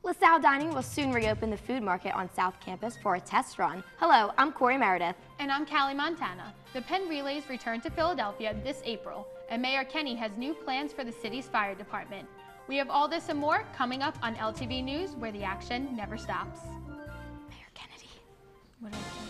LaSalle Dining will soon reopen the food market on South Campus for a test run. Hello, I'm Corey Meredith. And I'm Callie Montana. The Penn Relays return to Philadelphia this April, and Mayor Kenney has new plans for the city's fire department. We have all this and more coming up on LTV News, where the action never stops. Mayor Kennedy. What did I say?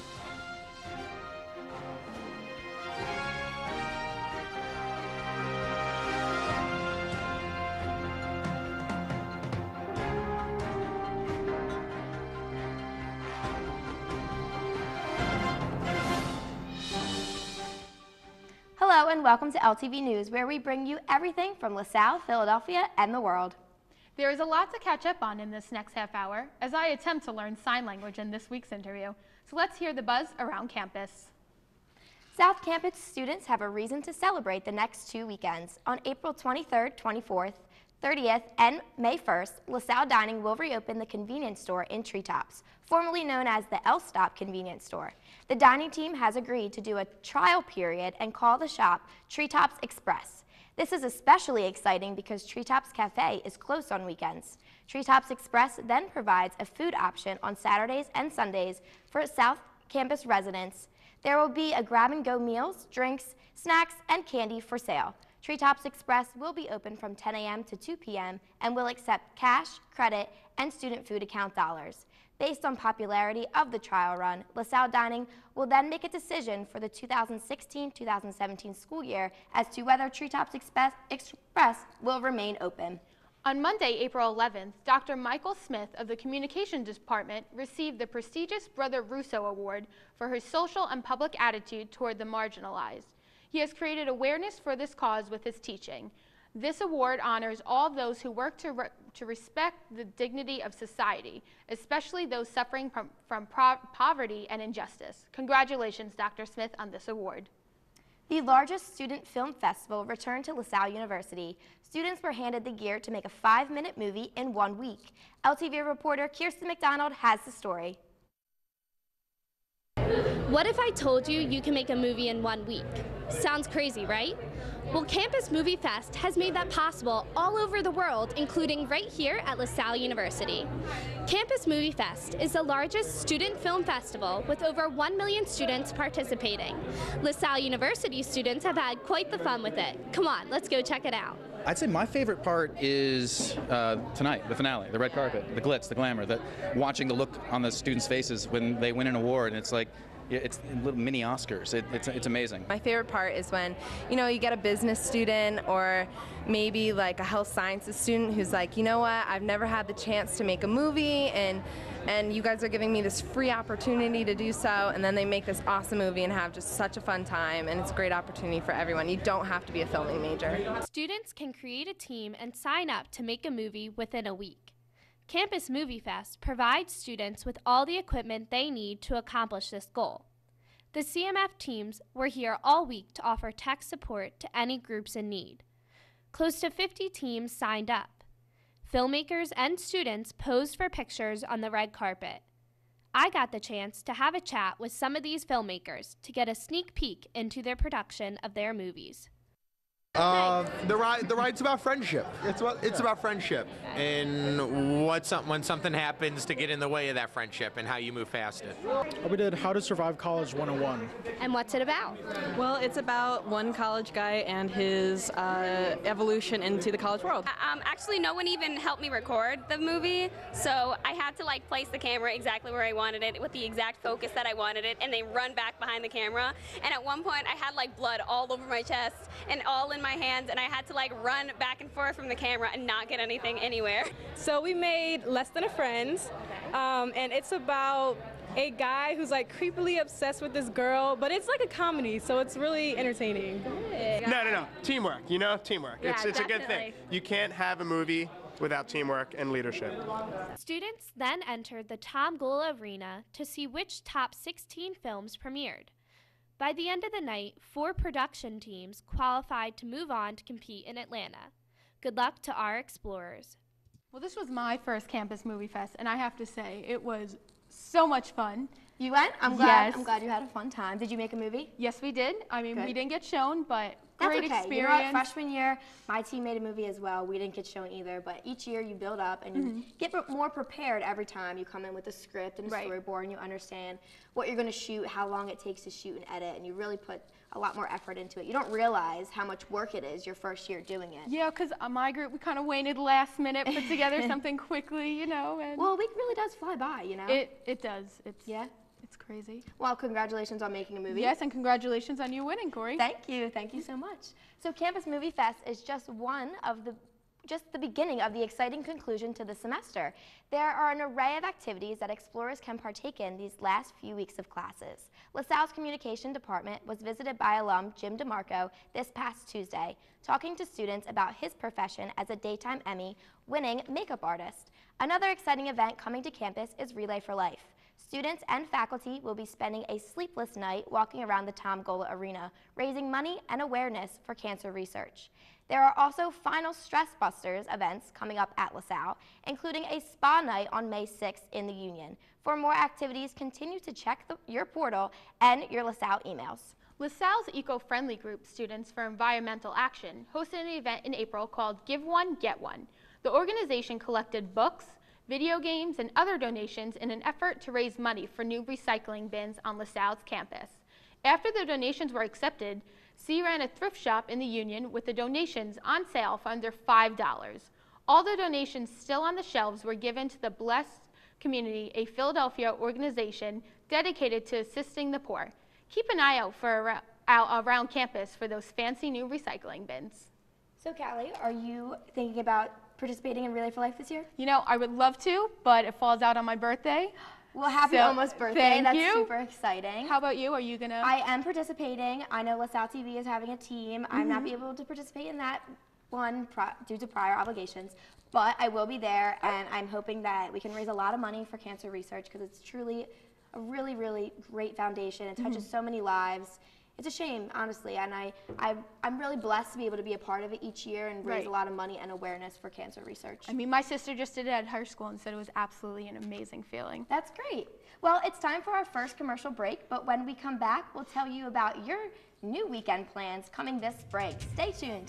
Hello and welcome to LTV News, where we bring you everything from LaSalle, Philadelphia, and the world. There is a lot to catch up on in this next half hour as I attempt to learn sign language in this week's interview. So let's hear the buzz around campus. South Campus students have a reason to celebrate the next 2 weekends. On April 23rd, 24th, 30th, and May 1st, LaSalle Dining will reopen the convenience store in Treetops, formerly known as the L-Stop convenience store. The dining team has agreed to do a trial period and call the shop Treetops Express. This is especially exciting because Treetops Cafe is closed on weekends. Treetops Express then provides a food option on Saturdays and Sundays for South Campus residents. There will be a grab-and-go meals, drinks, snacks, and candy for sale. Treetops Express will be open from 10 a.m. to 2 p.m. and will accept cash, credit, and student food account dollars. Based on popularity of the trial run, LaSalle Dining will then make a decision for the 2016-2017 school year as to whether Treetops Express will remain open. On Monday, April 11th, Dr. Michael Smith of the Communications Department received the prestigious Brother Russo Award for his social and public attitude toward the marginalized. He has created awareness for this cause with his teaching. This award honors all those who work to respect the dignity of society, especially those suffering from poverty and injustice. Congratulations, Dr. Smith, on this award. The largest student film festival returned to LaSalle University. Students were handed the gear to make a 5-minute movie in 1 week. LTV reporter Kirsten McDonald has the story. What if I told you you can make a movie in 1 week? Sounds crazy, right? Well, Campus Movie Fest has made that possible all over the world, including right here at LaSalle University. Campus Movie Fest is the largest student film festival with over 1 million students participating. LaSalle University students have had quite the fun with it. Come on, let's go check it out. I'd say my favorite part is tonight, the finale, the red carpet, the glitz, the glamour, watching the look on the students' faces when they win an award, and it's like, it's little mini Oscars. It's amazing. My favorite part is when, you get a business student or maybe like a health sciences student who's like, you know what, I've never had the chance to make a movie, and you guys are giving me this free opportunity to do so, and then they make this awesome movie and have just such a fun time, and it's a great opportunity for everyone. You don't have to be a filming major. Students can create a team and sign up to make a movie within a week. Campus Movie Fest provides students with all the equipment they need to accomplish this goal. The CMF teams were here all week to offer tech support to any groups in need. Close to 50 teams signed up. Filmmakers and students posed for pictures on the red carpet. I got the chance to have a chat with some of these filmmakers to get a sneak peek into their production of their movies. The ride's about friendship. It's about friendship, and when something happens to get in the way of that friendship, and how you move past it. We did How to Survive College 101. And what's it about? Well, it's about one college guy and his evolution into the college world. Actually, no one even helped me record the movie, so I had to place the camera exactly where I wanted it, with the exact focus that I wanted it, and then run back behind the camera. And at one point, I had blood all over my chest and all in my hands, and I had to run back and forth from the camera and not get anything anywhere. So we made Less Than a Friend, and it's about a guy who's creepily obsessed with this girl, but it's like a comedy, so it's really entertaining. No. Teamwork, teamwork. Yeah, it's a good thing. You can't have a movie without teamwork and leadership. Students then entered the Tom Gola Arena to see which top 16 films premiered. By the end of the night, 4 production teams qualified to move on to compete in Atlanta. Good luck to our explorers. Well, this was my first Campus Movie Fest, and I have to say, it was so much fun. You went? I'm glad you had a fun time. Did you make a movie? Yes, we did. I mean, Good. we didn't get shown, but That's great okay. experience. You know what? Freshman year, my team made a movie as well. We didn't get shown either, but each year you build up and you get more prepared every time. You come in with a script and a storyboard, and you understand what you're going to shoot, how long it takes to shoot and edit, and you really put a lot more effort into it. You don't realize how much work it is your first year doing it. Yeah, because my group, we kind of waited last minute, put together something quickly, you know. And well, a week really does fly by, you know? It does. It's crazy. Well, congratulations on making a movie. Yes, and congratulations on you winning, Corey. Thank you so much. So Campus Movie Fest is just the beginning of the exciting conclusion to the semester. There are an array of activities that explorers can partake in these last few weeks of classes. LaSalle's communication department was visited by alum Jim DeMarco this past Tuesday, talking to students about his profession as a daytime Emmy-winning makeup artist. Another exciting event coming to campus is Relay for Life. Students and faculty will be spending a sleepless night walking around the Tom Gola Arena, raising money and awareness for cancer research. There are also final Stress Busters events coming up at LaSalle, including a spa night on May 6th in the Union. For more activities, continue to check your portal and your LaSalle emails. LaSalle's eco-friendly group, Students for Environmental Action, hosted an event in April called Give One, Get One. The organization collected books, video games, and other donations in an effort to raise money for new recycling bins on LaSalle's campus. After the donations were accepted, C ran a thrift shop in the Union with the donations on sale for under $5. All the donations still on the shelves were given to the Blessed Community, a Philadelphia organization dedicated to assisting the poor. Keep an eye out around campus for those fancy new recycling bins. So Callie, are you thinking about participating in Relay for Life this year? You know, I would love to, but it falls out on my birthday. Well, happy almost birthday. That's super exciting. How about you? Are you gonna? I am participating. I know LaSalle TV is having a team. I'm not able to participate in that one due to prior obligations, but I will be there, and I'm hoping that we can raise a lot of money for cancer research because it's truly a really, really great foundation. It touches so many lives. It's a shame, honestly, and I'm really blessed to be able to be a part of it each year and raise a lot of money and awareness for cancer research. I mean, my sister just did it at her school and said it was absolutely an amazing feeling. That's great. Well, it's time for our first commercial break, but when we come back, we'll tell you about your new weekend plans coming this spring. Stay tuned.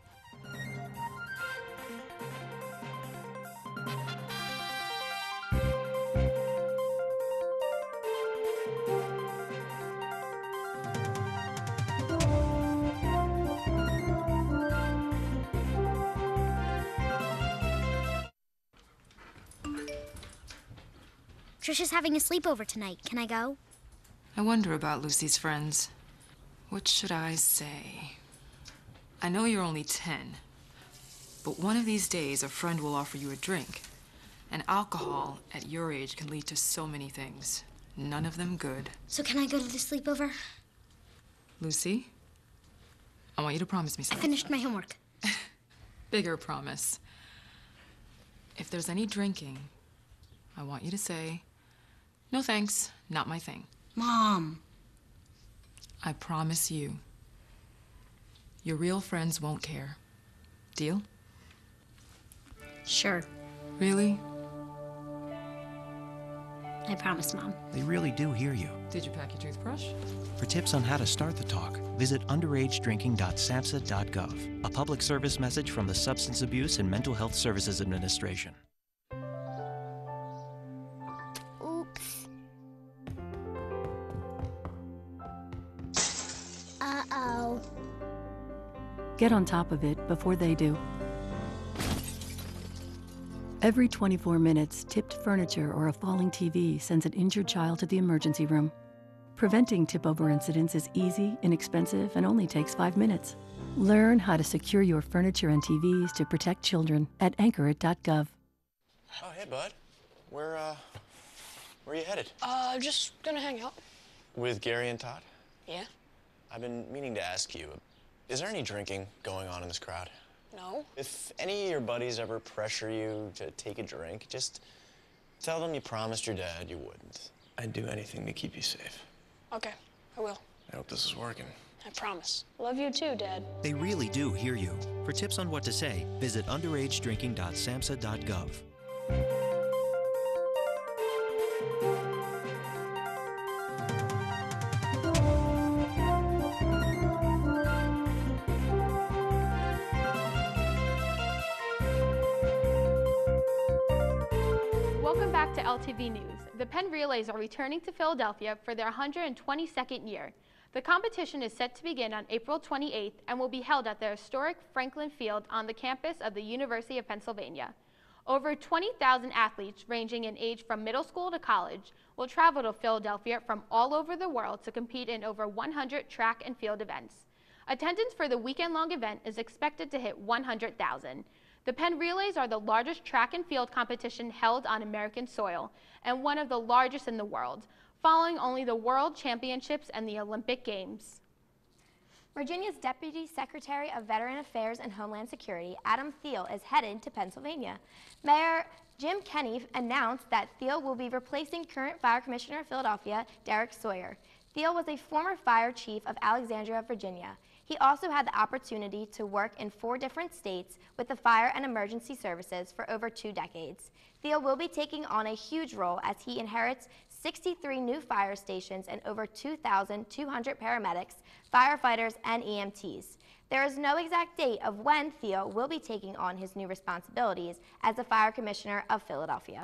Trisha's having a sleepover tonight. Can I go? I wonder about Lucy's friends. What should I say? I know you're only 10, but one of these days a friend will offer you a drink. And alcohol at your age can lead to so many things. None of them good. So can I go to the sleepover? Lucy, I want you to promise me I something. finished my homework. Bigger promise. If there's any drinking, I want you to say, "No thanks, not my thing." Mom. I promise you, your real friends won't care. Deal? Sure. Really? I promise, Mom. They really do hear you. Did you pack your toothbrush? For tips on how to start the talk, visit underagedrinking.samhsa.gov, a public service message from the Substance Abuse and Mental Health Services Administration. Oops. Uh-oh. Get on top of it before they do. Every 24 minutes, tipped furniture or a falling TV sends an injured child to the emergency room. Preventing tip-over incidents is easy, inexpensive, and only takes 5 minutes. Learn how to secure your furniture and TVs to protect children at anchorit.gov. Oh, hey, bud. Where are you headed? Just gonna hang out. With Gary and Todd? Yeah? I've been meaning to ask you, is there any drinking going on in this crowd? No. If any of your buddies ever pressure you to take a drink, just tell them you promised your dad you wouldn't. I'd do anything to keep you safe. Okay, I will. I hope this is working. I promise. Love you too, Dad. They really do hear you. For tips on what to say, visit underagedrinking.samhsa.gov. Welcome back to LTV News. The Penn Relays are returning to Philadelphia for their 122nd year. The competition is set to begin on April 28th and will be held at the historic Franklin Field on the campus of the University of Pennsylvania. Over 20,000 athletes ranging in age from middle school to college will travel to Philadelphia from all over the world to compete in over 100 track and field events. Attendance for the weekend-long event is expected to hit 100,000. The Penn Relays are the largest track and field competition held on American soil and one of the largest in the world, following only the World Championships and the Olympic Games. Virginia's Deputy Secretary of Veteran Affairs and Homeland Security, Adam Thiel, is headed to Pennsylvania. Mayor Jim Kenney announced that Thiel will be replacing current Fire Commissioner of Philadelphia, Derek Sawyer. Thiel was a former fire chief of Alexandria, Virginia. He also had the opportunity to work in 4 different states with the fire and emergency services for over 2 decades. Thiel will be taking on a huge role as he inherits 63 new fire stations and over 2,200 paramedics, firefighters, and EMTs. There is no exact date of when Thiel will be taking on his new responsibilities as the Fire Commissioner of Philadelphia.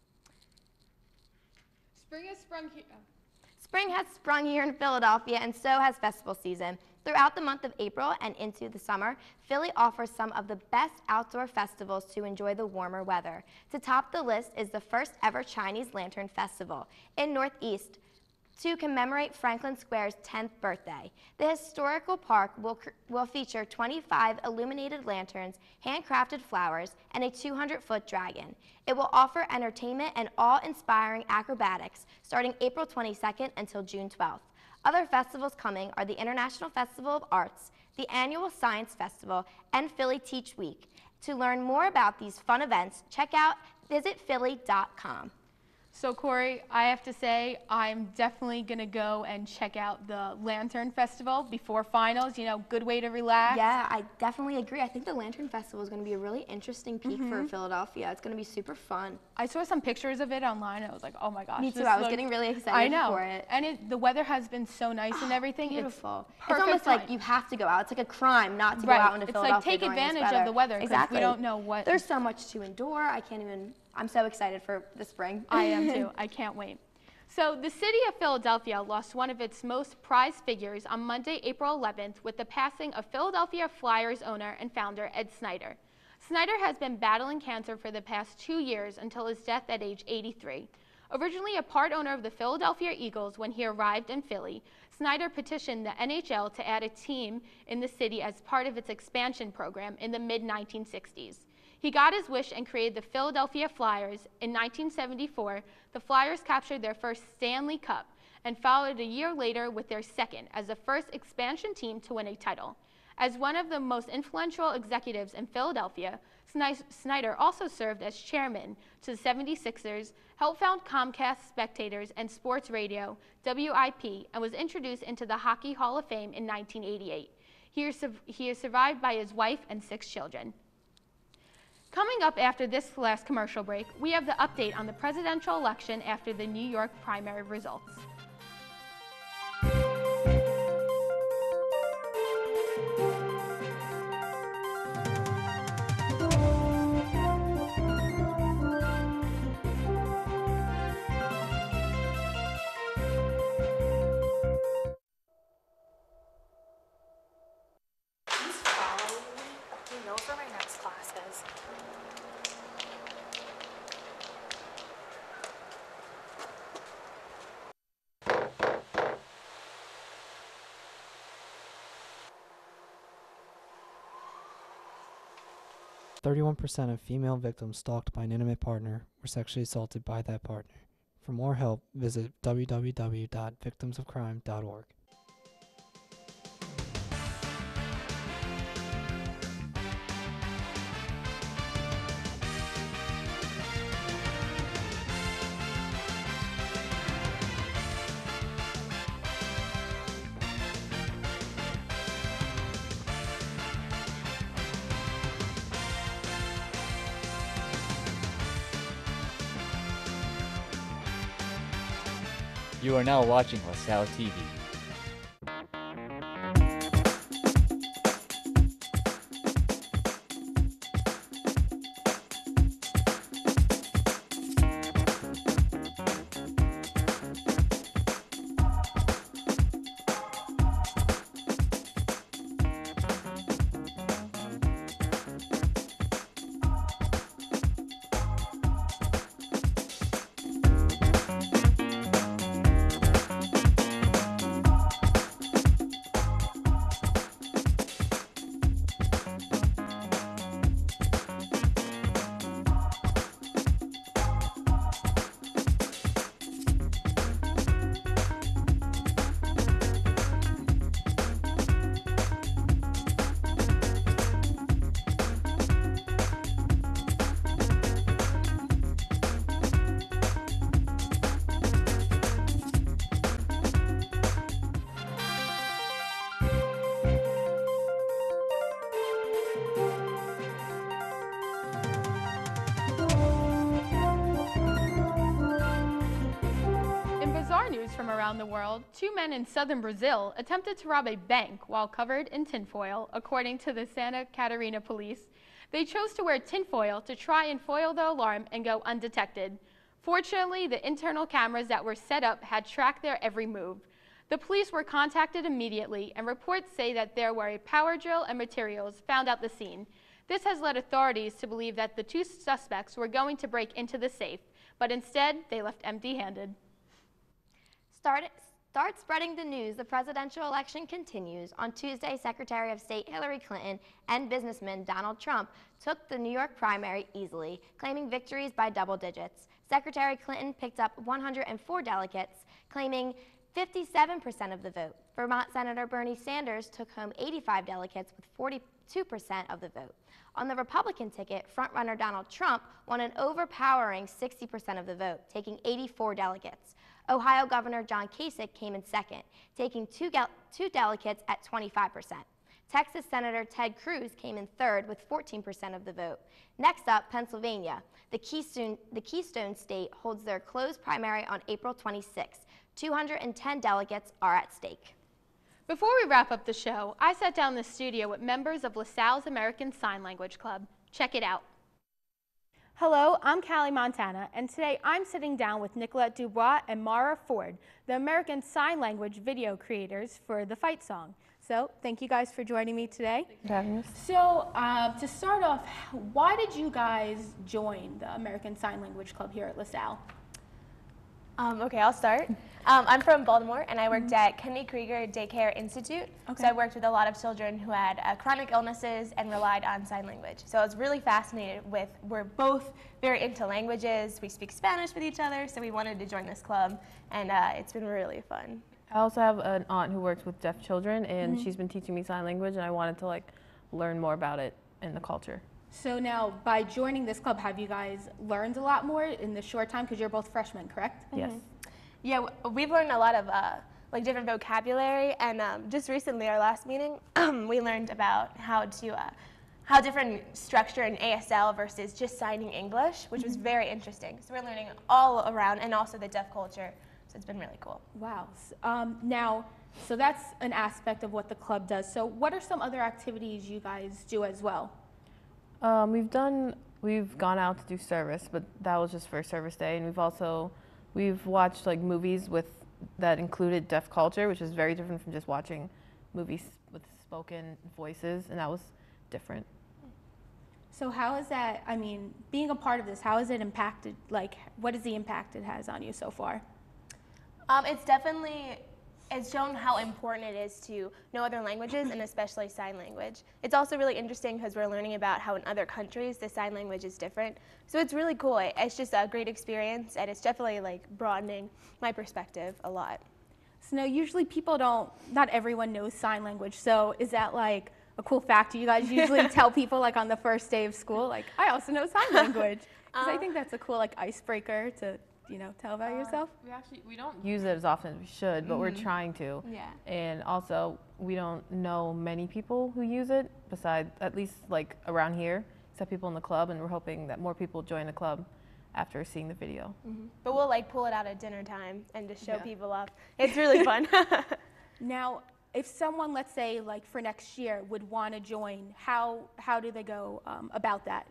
Spring has sprung here. Spring has sprung here in Philadelphia, and so has festival season. Throughout the month of April and into the summer, Philly offers some of the best outdoor festivals to enjoy the warmer weather. To top the list is the first ever Chinese Lantern Festival in Northeast to commemorate Franklin Square's 10th birthday. The historical park will feature 25 illuminated lanterns, handcrafted flowers, and a 200-foot dragon. It will offer entertainment and awe-inspiring acrobatics starting April 22nd until June 12th. Other festivals coming are the International Festival of Arts, the annual Science Festival, and Philly Teach Week. To learn more about these fun events, check out visitphilly.com. So Corey, I have to say I'm definitely going to go and check out the Lantern Festival before finals, you know, good way to relax. Yeah, I definitely agree. I think the Lantern Festival is going to be a really interesting peak for Philadelphia. It's going to be super fun. I saw some pictures of it online and I was like, oh my gosh. Me too, I was getting really excited for it. And the weather has been so nice and everything. Beautiful. It's almost time. like you have to go out. It's like a crime not to go out into Philadelphia. It's like take during this advantage weather. of the weather because Exactly. we don't know what. There's so much to endure. I'm so excited for the spring. I am too. I can't wait. So the city of Philadelphia lost one of its most prized figures on Monday, April 11th, with the passing of Philadelphia Flyers owner and founder Ed Snyder. Snyder has been battling cancer for the past 2 years until his death at age 83. Originally a part owner of the Philadelphia Eagles when he arrived in Philly, Snyder petitioned the NHL to add a team in the city as part of its expansion program in the mid-1960s. He got his wish and created the Philadelphia Flyers. In 1974, the Flyers captured their first Stanley Cup and followed a year later with their second as the first expansion team to win a title. As one of the most influential executives in Philadelphia, Snyder also served as chairman to the 76ers, helped found Comcast Spectators and Sports Radio, WIP, and was introduced into the Hockey Hall of Fame in 1988. He is survived by his wife and 6 children. Coming up after this last commercial break, we have the update on the presidential election after the New York primary results. Please follow me. He knows where my next class is. %31% of female victims stalked by an intimate partner were sexually assaulted by that partner. For more help, visit www.victimsofcrime.org. You are now watching LaSalle TV. from around the world, 2 men in southern Brazil attempted to rob a bank while covered in tinfoil, according to the Santa Catarina police. They chose to wear tinfoil to try and foil the alarm and go undetected. Fortunately, the internal cameras that were set up had tracked their every move. The police were contacted immediately, and reports say that there were a power drill and materials found at the scene. This has led authorities to believe that the 2 suspects were going to break into the safe, but instead they left empty-handed. Start spreading the news. The presidential election continues. On Tuesday, Secretary of State Hillary Clinton and businessman Donald Trump took the New York primary easily, claiming victories by double digits. Secretary Clinton picked up 104 delegates, claiming 57% of the vote. Vermont Senator Bernie Sanders took home 85 delegates with 42% of the vote. On the Republican ticket, frontrunner Donald Trump won an overpowering 60% of the vote, taking 84 delegates. Ohio Governor John Kasich came in second, taking two delegates at 25%. Texas Senator Ted Cruz came in third with 14% of the vote. Next up, Pennsylvania. The Keystone State holds their closed primary on April 26. 210 delegates are at stake. Before we wrap up the show, I sat down in the studio with members of LaSalle's American Sign Language Club. Check it out. Hello, I'm Callie Montana, and today I'm sitting down with Nicolette Dubois and Mara Ford, the American Sign Language video creators for the Fight Song. So, thank you guys for joining me today. Thanks for having us. So, to start off, why did you guys join the American Sign Language Club here at LaSalle? Okay, I'll start. I'm from Baltimore, and I worked at Kenny Krieger Daycare Institute. So I worked with a lot of children who had chronic illnesses and relied on sign language. So I was really fascinated with, we're both very into languages. We speak Spanish with each other, so we wanted to join this club, and it's been really fun. I also have an aunt who works with deaf children, and she's been teaching me sign language, and I wanted to learn more about it and the culture. So now, by joining this club, have you guys learned a lot more in the short time? Because you're both freshmen, correct? Yes. Yeah, we've learned a lot of different vocabulary, and just recently, our last meeting, we learned about how different structure in ASL versus just signing English, which was very interesting. So we're learning all around, and also the deaf culture. So it's been really cool. Wow. Now, so that's an aspect of what the club does. So what are some other activities you guys do as well? We've gone out to do service, but that was just for service day, and we've watched movies that included deaf culture, which is very different from just watching movies with spoken voices, and that was different. So how is that, being a part of this, how has it impacted, what is the impact it has on you so far? It's shown how important it is to know other languages, and especially sign language. It's also really interesting because we're learning about how in other countries the sign language is different. So it's really cool. It's just a great experience, and it's definitely broadening my perspective a lot. So now usually not everyone knows sign language. So is that a cool fact? Do you guys usually tell people on the first day of school, I also know sign language? Because I think that's a cool icebreaker to tell about yourself? We don't use it as often as we should, but we're trying to. Yeah. And also, we don't know many people who use it, besides, at least around here, except people in the club, and we're hoping that more people join the club after seeing the video. But we'll pull it out at dinner time and just show people off. It's really fun. Now, if someone, let's say, for next year would want to join, how do they go about that?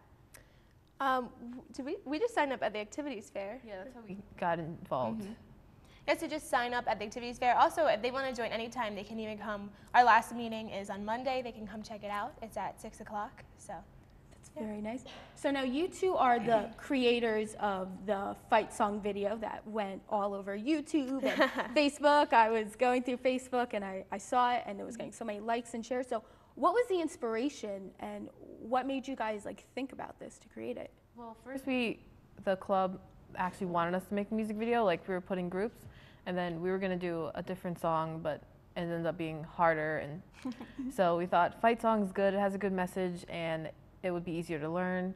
We just signed up at the activities fair. Yeah, that's how we got involved. Yeah, so just sign up at the activities fair. Also, if they want to join anytime, they can even come. Our last meeting is on Monday. They can come check it out. It's at 6 o'clock. So that's very nice. So now you two are the creators of the Fight Song video that went all over YouTube and Facebook. I was going through Facebook and I saw it, and it was getting so many likes and shares. So what was the inspiration, and what made you guys think about this to create it? Well, first the club actually wanted us to make a music video. We were putting groups, and then we were gonna do a different song, but it ended up being harder, and so we thought Fight Song is good. It has a good message, and it would be easier to learn.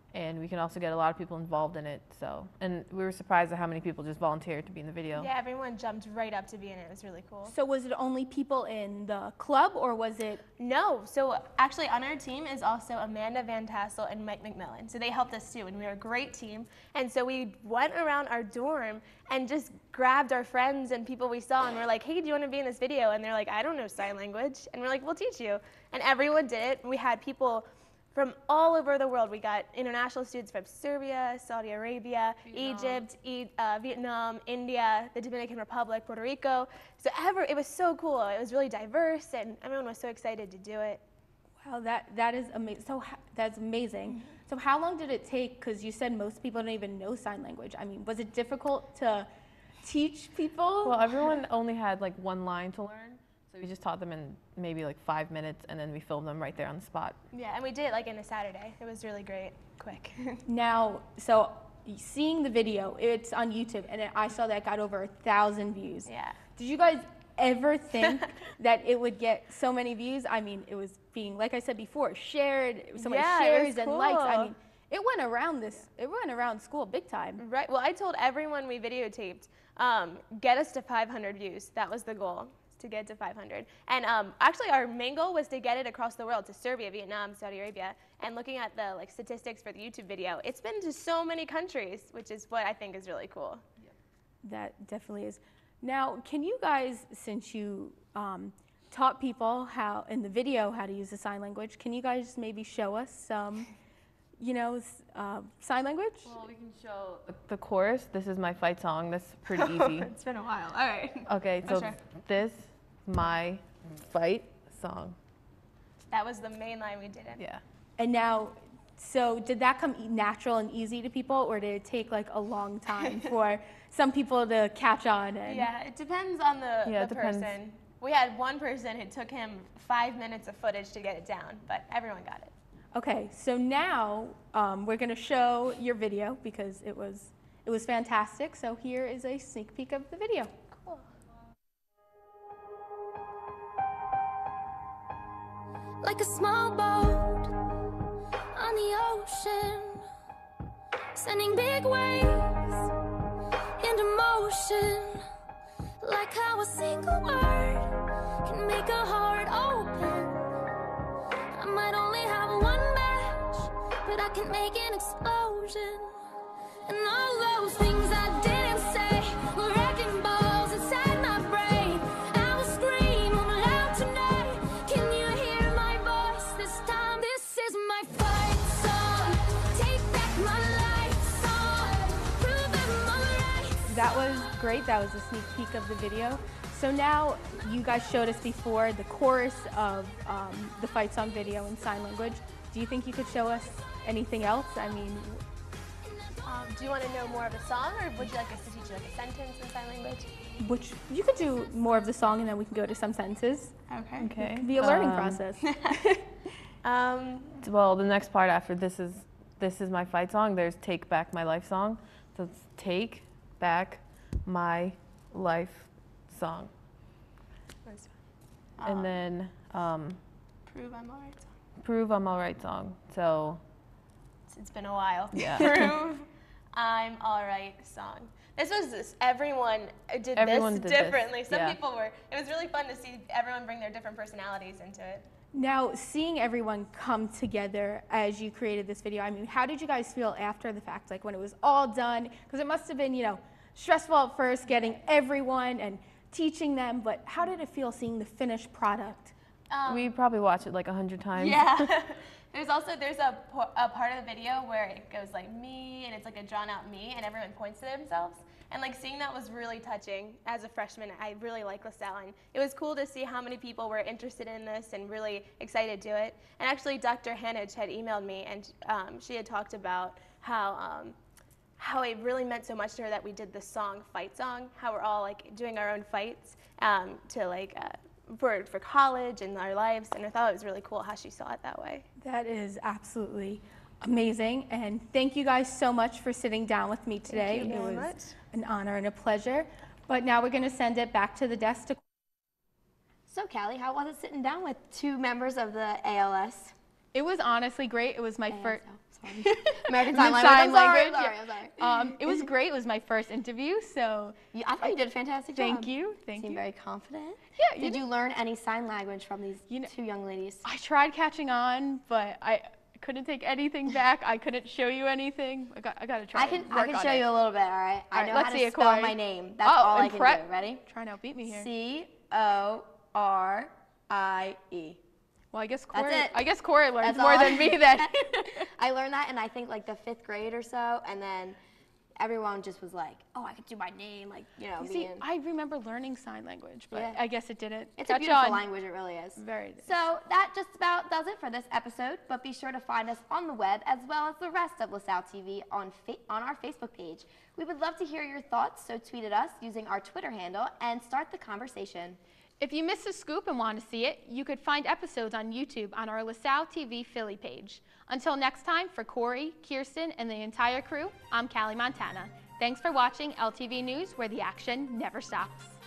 and we can also get a lot of people involved in it. So, and we were surprised at how many people just volunteered to be in the video. Yeah, everyone jumped right up to be in it. It was really cool. So was it only people in the club, or was it? No, so actually on our team is also Amanda Van Tassel and Mike McMillan. So they helped us too, and we were a great team. And so we went around our dorm and just grabbed our friends and people we saw, and we're like, hey, do you want to be in this video? And they're like, I don't know sign language. And we're like, we'll teach you. And everyone did it. We had people from all over the world. We got international students from Serbia, Saudi Arabia, Egypt, Vietnam, India, the Dominican Republic, Puerto Rico. So it was so cool. It was really diverse, and everyone was so excited to do it. Wow, that is amazing. So that's amazing. So how long did it take? Because you said most people don't even know sign language. I mean, was it difficult to teach people? Well, everyone only had like one line to learn. So we just taught them in maybe like 5 minutes, and then we filmed them right there on the spot. Yeah, and we did it like in a Saturday. It was really great, quick. Now, so seeing the video, it's on YouTube, and I saw that got over 1,000 views. Yeah. Did you guys ever think that it would get so many views? I mean, it was being, like I said before, shared, so many shares and likes. I mean, it went around school big time. Right, well, I told everyone we videotaped, get us to 500 views. That was the goal, to get to 500. And actually our main goal was to get it across the world, to Serbia, Vietnam, Saudi Arabia. And looking at the statistics for the YouTube video, it's been to so many countries, which is what I think is really cool. That definitely is. Now, can you guys, since you taught people how, in the video, how to use the sign language, can you guys maybe show us some, sign language? Well, we can show the chorus. This is my fight song. That's pretty easy. It's been a while. All right. Okay, so this is my fight song. That was the main line we did it. Yeah. And now, so did that come natural and easy to people, or did it take like a long time for some people to catch on? Yeah, it depends on the person. We had one person, it took him 5 minutes of footage to get it down, but everyone got it. Okay, so now we're going to show your video because it was fantastic. So here is a sneak peek of the video. Cool. Like a small boat on the ocean, sending big waves into motion. Like how a single word can make a heart open. I might only have one match, but I can make an explosion. And all those things I didn't say were wrecking balls inside my brain. I will scream loud tonight. Can you hear my voice this time? This is my fight song. Take back my life song. Prove I'm alright. That was great. That was a sneak peek of the video. So now you guys showed us before the chorus of the fight song video in sign language. Do you think you could show us anything else? I mean, do you want to know more of the song, or would you like us to teach you like a sentence in sign language? which you could do more of the song and then we can go to some sentences. Okay. It could be a learning process. Well, the next part after this is my fight song. There's Take Back My Life song. So it's Take Back My Life song. And then Prove I'm Alright song. Prove I'm Alright song. So it's been a while. Yeah. Prove I'm Alright song. Everyone did this differently. Some people were, it was really fun to see everyone bring their different personalities into it. Now, seeing everyone come together as you created this video, I mean, how did you guys feel after the fact, like when it was all done? Because it must have been, stressful at first getting everyone and teaching them, but how did it feel seeing the finished product? We probably watched it like 100 times. Yeah. There's a part of the video where it goes like me, and it's like a drawn out me, and everyone points to themselves. And like seeing that was really touching. As a freshman, I really like LaSalle, and it was cool to see how many people were interested in this and really excited to do it. And actually, Dr. Hanage had emailed me, and she had talked about how it really meant so much to her that we did the song, Fight Song, how we're all like doing our own fights for college and our lives, and I thought it was really cool how she saw it that way. That is absolutely amazing, and thank you guys so much for sitting down with me today. Thank you very much. An honor and a pleasure. But now we're going to send it back to the desk to... So Callie, how was it sitting down with two members of the ALS? It was honestly great. It was my American The Sign Language. I'm sorry, Language. I'm sorry. It was great. It was my first interview, so I thought you did a fantastic job. Thank you. Thank Seem you. very confident. Yeah. Did you learn any sign language from these two young ladies? I tried catching on, but I couldn't take anything back. I couldn't show you anything. I gotta try. I can show you a little bit. All right. I know how to spell my name. That's all I can do. Ready? Try to outbeat me here. C-O-R-I-E. Well, I guess That's Corey. it. I guess Corey learns That's more all. than me then. I learned that in I think like the 5th grade or so, and then everyone just was like, "Oh, I could do my name," like See, I remember learning sign language, but Yeah. I guess it didn't. It's a catch beautiful on. language, it really is. Very. So that just about does it for this episode, but be sure to find us on the web as well as the rest of LaSalle TV on our Facebook page. We would love to hear your thoughts, so tweet at us using our Twitter handle and start the conversation. If you missed a scoop and want to see it, you could find episodes on YouTube on our LaSalle TV Philly page. Until next time, for Corey, Kirsten, and the entire crew, I'm Callie Montana. Thanks for watching LTV News, where the action never stops.